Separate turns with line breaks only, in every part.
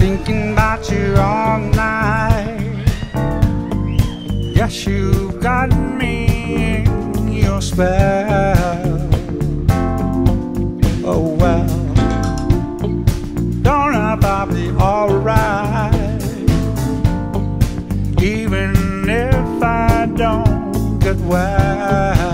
thinking about you all night. Yes, you've got me in your spell. Oh well, don't know if I'll be alright, even if I don't get well.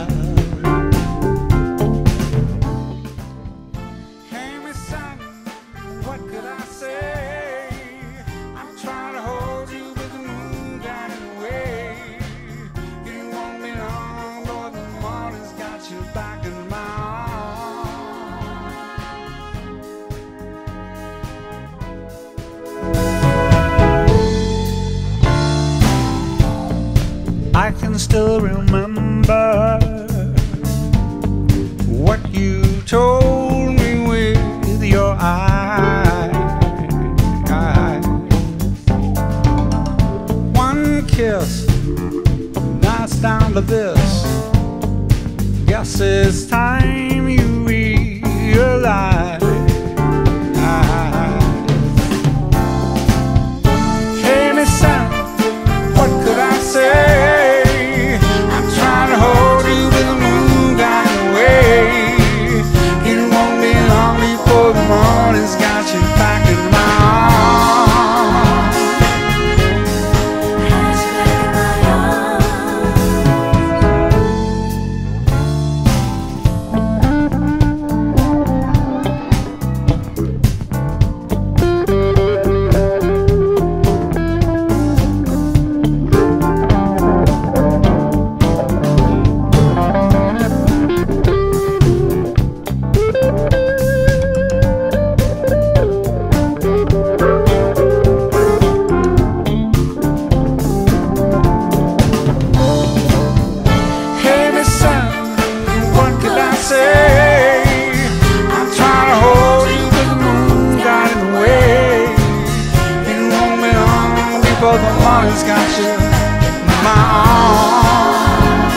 Hey, Miss Sun, what could I say? I'm trying to hold you, but the moon got in the way. You won't be long, but the morning's got you back in my arms. I can still remember what you told me with your eyes. One kiss, now it's down to this. Guess it's time you realize. Hey, Miss Sun, what could I say? I'm trying to hold you, but the moon got in the way. It won't be long before the morning's got you back in my arms. The morning's got you in my arms,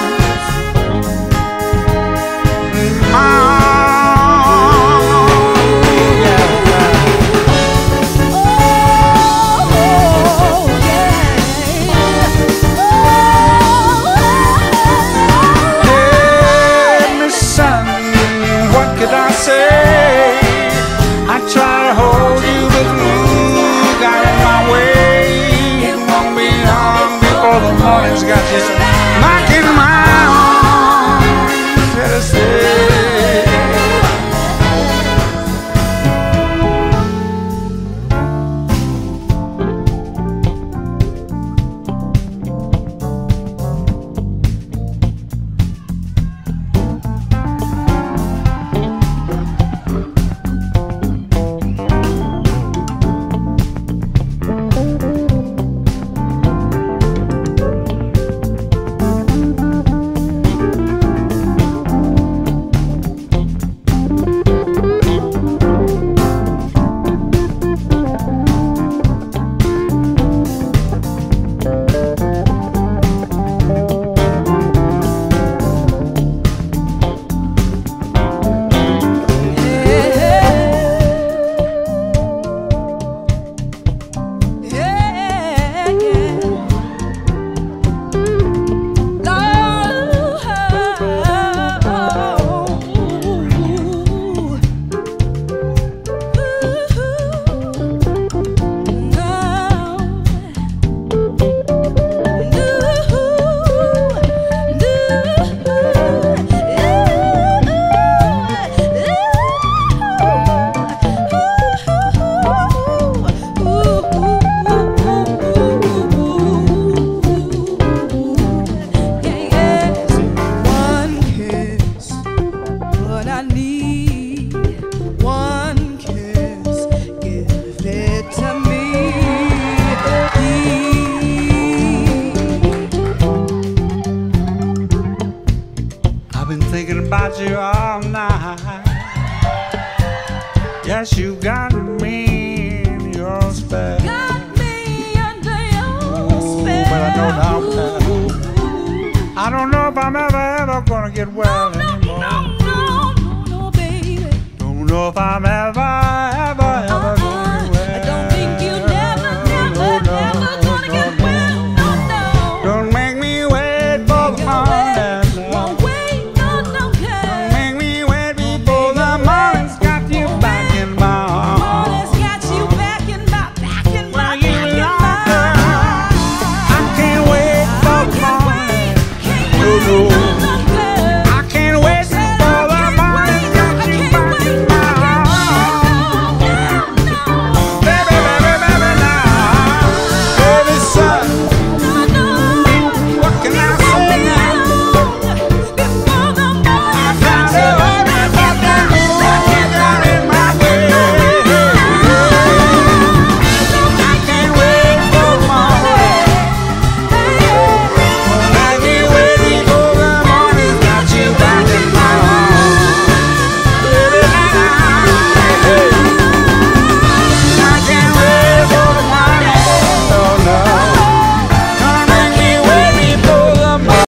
in my arms, yeah. Oh, yeah. Hey, Miss Sun, what could I say? I try to hold you, but the moon got in my way. The morning's got you back in my arms. Let us stay. About you all night. Yes, you got me in your spell. Got me under your spell. But I know now, I don't know if I'm ever gonna get well anymore. No, baby. Don't know if I'm ever